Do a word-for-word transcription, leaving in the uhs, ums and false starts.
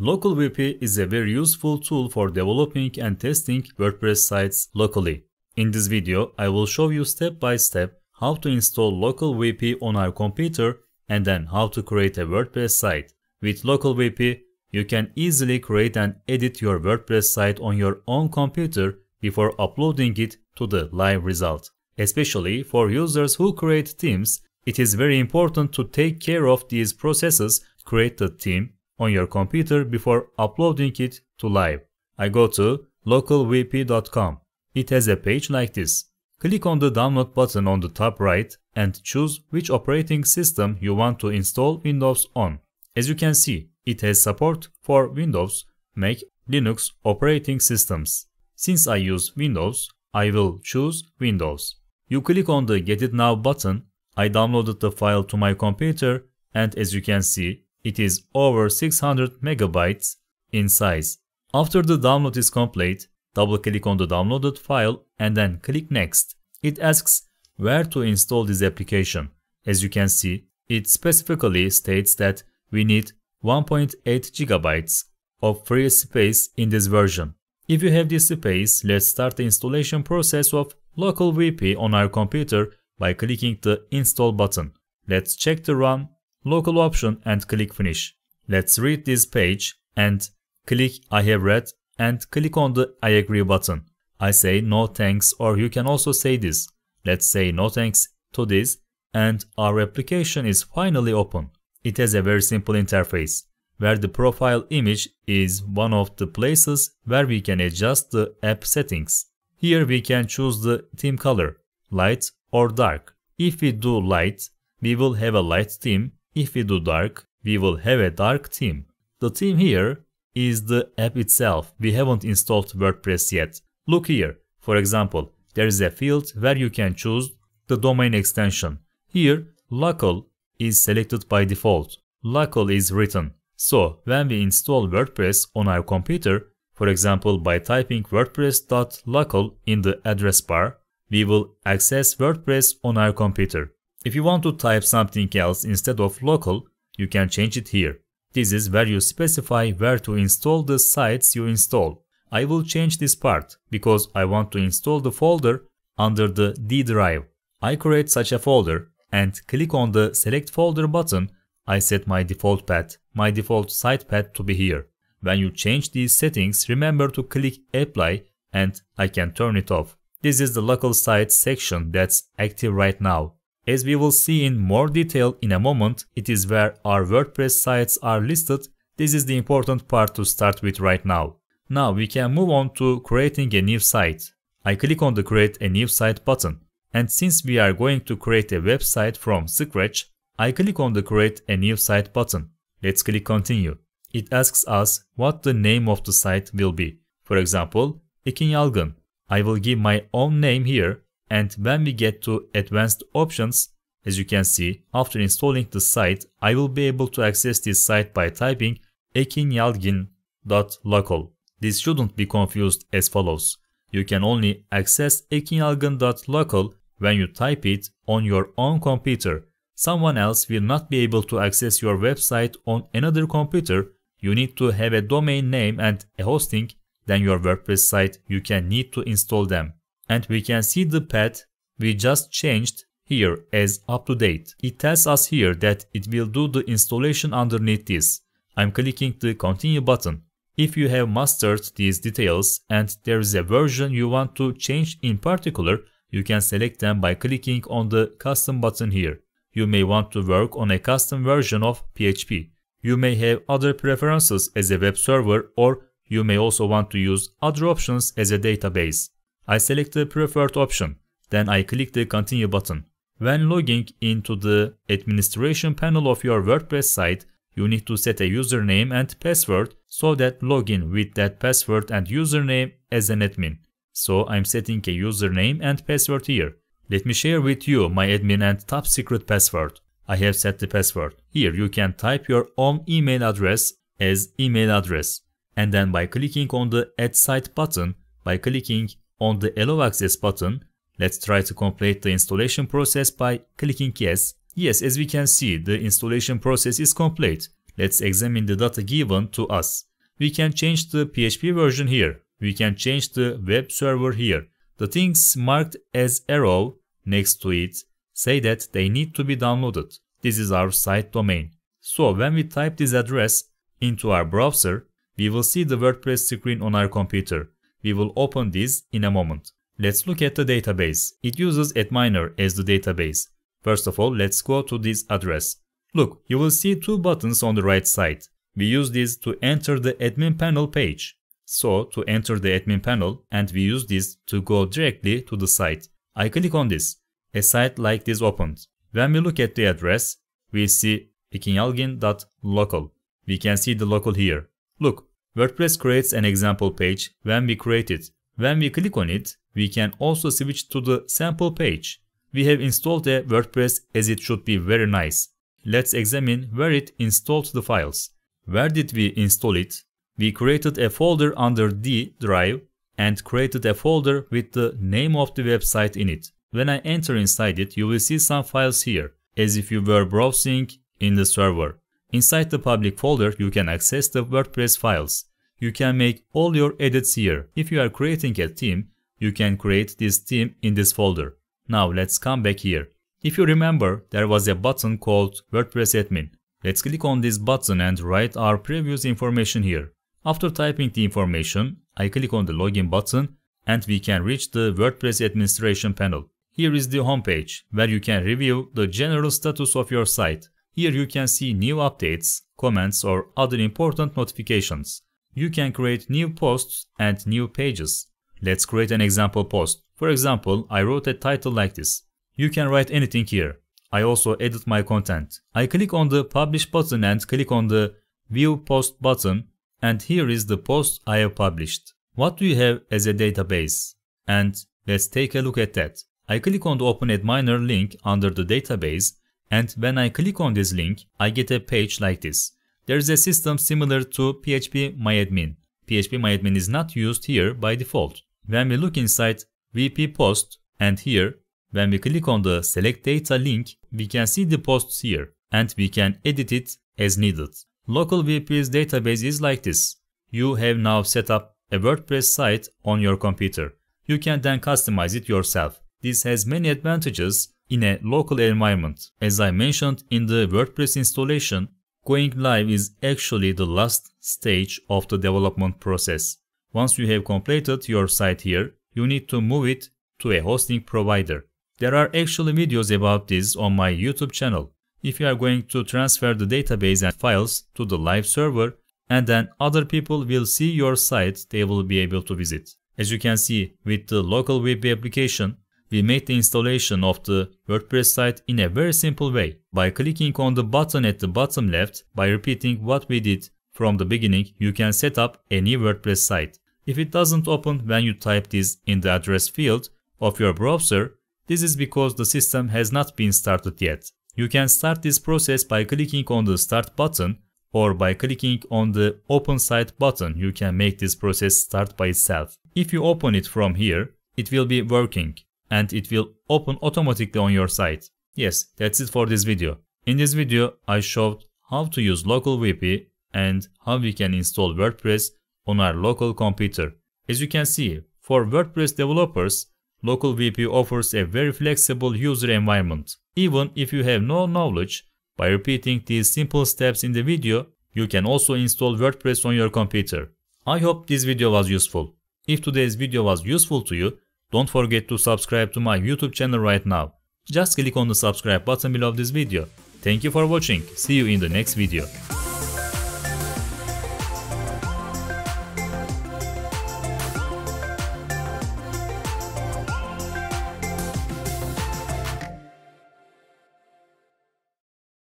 LocalWP is a very useful tool for developing and testing WordPress sites locally. In this video, I will show you step by step how to install LocalWP on our computer and then how to create a WordPress site. With LocalWP, you can easily create and edit your WordPress site on your own computer before uploading it to the live result. Especially for users who create themes, it is very important to take care of these processes, create the theme on your computer before uploading it to live. I go to local W P dot com. It has a page like this. Click on the download button on the top right and choose which operating system you want to install Windows on. As you can see, it has support for Windows, Mac, Linux operating systems. Since I use Windows, I will choose Windows. You click on the Get It Now button. I downloaded the file to my computer and as you can see, it is over six hundred megabytes in size. After the download is complete, double click on the downloaded file and then click Next. It asks where to install this application. As you can see, it specifically states that we need one point eight gigabytes of free space in this version. If you have this space, let's start the installation process of LocalWP on our computer by clicking the Install button. Let's check the Run Local option and click Finish. Let's read this page and click I have read and click on the I agree button. I say no thanks, or you can also say this. Let's say no thanks to this and our application is finally open. It has a very simple interface where the profile image is one of the places where we can adjust the app settings. Here we can choose the theme color, light or dark. If we do light, we will have a light theme. If we do dark, we will have a dark theme. The theme here is the app itself. We haven't installed WordPress yet. Look here. For example, there is a field where you can choose the domain extension. Here, local is selected by default. Local is written. So, when we install WordPress on our computer, for example by typing wordpress dot local in the address bar, we will access WordPress on our computer. If you want to type something else instead of local, you can change it here. This is where you specify where to install the sites you install. I will change this part because I want to install the folder under the D drive. I create such a folder and click on the Select Folder button. I set my default path, my default site path to be here. When you change these settings, remember to click Apply and I can turn it off. This is the local sites section that's active right now. As we will see in more detail in a moment, it is where our WordPress sites are listed. This is the important part to start with right now. Now we can move on to creating a new site. I click on the Create a New Site button. And since we are going to create a website from scratch, I click on the Create a New Site button. Let's click Continue. It asks us what the name of the site will be. For example, Ekin Yalgın. I will give my own name here. And when we get to Advanced Options, as you can see, after installing the site, I will be able to access this site by typing ekinyalgin dot local. This shouldn't be confused as follows. You can only access ekinyalgin dot local when you type it on your own computer. Someone else will not be able to access your website on another computer. You need to have a domain name and a hosting, then your WordPress site, you can need to install them. And we can see the path we just changed here as up to date. It tells us here that it will do the installation underneath this. I'm clicking the Continue button. If you have mastered these details and there is a version you want to change in particular, you can select them by clicking on the Custom button here. You may want to work on a custom version of P H P. You may have other preferences as a web server, or you may also want to use other options as a database. I select the preferred option, then I click the Continue button. When logging into the administration panel of your WordPress site, you need to set a username and password so that login with that password and username as an admin. So I'm setting a username and password here. Let me share with you my admin and top secret password. I have set the password. Here you can type your own email address as email address. And then by clicking on the Add Site button, by clicking on the Allow Access button, let's try to complete the installation process by clicking Yes. Yes, as we can see, the installation process is complete. Let's examine the data given to us. We can change the P H P version here. We can change the web server here. The things marked as arrow next to it say that they need to be downloaded. This is our site domain. So when we type this address into our browser, we will see the WordPress screen on our computer. We will open this in a moment. Let's look at the database. It uses adminer as the database. First of all, let's go to this address. Look, you will see two buttons on the right side. We use this to enter the admin panel page. So to enter the admin panel, and we use this to go directly to the site. I click on this. A site like this opens. When we look at the address, we see ekinalgin dot local. We can see the local here. Look, WordPress creates an example page when we create it. When we click on it, we can also switch to the sample page. We have installed a WordPress as it should be very nice. Let's examine where it installed the files. Where did we install it? We created a folder under D drive and created a folder with the name of the website in it. When I enter inside it, you will see some files here, as if you were browsing in the server. Inside the public folder, you can access the WordPress files. You can make all your edits here. If you are creating a theme, you can create this theme in this folder. Now let's come back here. If you remember, there was a button called WordPress admin. Let's click on this button and write our previous information here. After typing the information, I click on the login button and we can reach the WordPress administration panel. Here is the home page where you can review the general status of your site. Here you can see new updates, comments or other important notifications. You can create new posts and new pages. Let's create an example post. For example, I wrote a title like this. You can write anything here. I also edit my content. I click on the publish button and click on the view post button, and here is the post I have published. What do you have as a database? And let's take a look at that. I click on the open adminer link under the database, and when I click on this link, I get a page like this. There is a system similar to P H P MyAdmin. P H P MyAdmin is not used here by default. When we look inside W P post, and here, when we click on the select data link, we can see the posts here, and we can edit it as needed. LocalWP's database is like this. You have now set up a WordPress site on your computer. You can then customize it yourself. This has many advantages in a local environment. As I mentioned in the WordPress installation, going live is actually the last stage of the development process. Once you have completed your site here, you need to move it to a hosting provider. There are actually videos about this on my YouTube channel. If you are going to transfer the database and files to the live server, and then other people will see your site, they will be able to visit. As you can see, with the LocalWP application, we made the installation of the WordPress site in a very simple way. By clicking on the button at the bottom left, by repeating what we did from the beginning, you can set up a new WordPress site. If it doesn't open when you type this in the address field of your browser, this is because the system has not been started yet. You can start this process by clicking on the start button, or by clicking on the open site button. You can make this process start by itself. If you open it from here, it will be working and it will open automatically on your site. Yes, that's it for this video. In this video, I showed how to use LocalWP and how we can install WordPress on our local computer. As you can see, for WordPress developers, LocalWP offers a very flexible user environment. Even if you have no knowledge, by repeating these simple steps in the video, you can also install WordPress on your computer. I hope this video was useful. If today's video was useful to you, don't forget to subscribe to my YouTube channel right now. Just click on the subscribe button below this video. Thank you for watching. See you in the next video.